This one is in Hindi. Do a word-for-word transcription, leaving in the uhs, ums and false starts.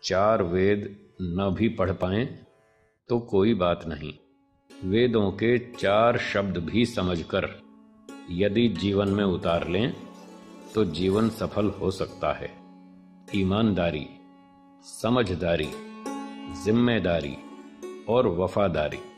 चार वेद न भी पढ़ पाएं तो कोई बात नहीं, वेदों के चार शब्द भी समझकर यदि जीवन में उतार लें तो जीवन सफल हो सकता है। ईमानदारी, समझदारी, जिम्मेदारी और वफादारी।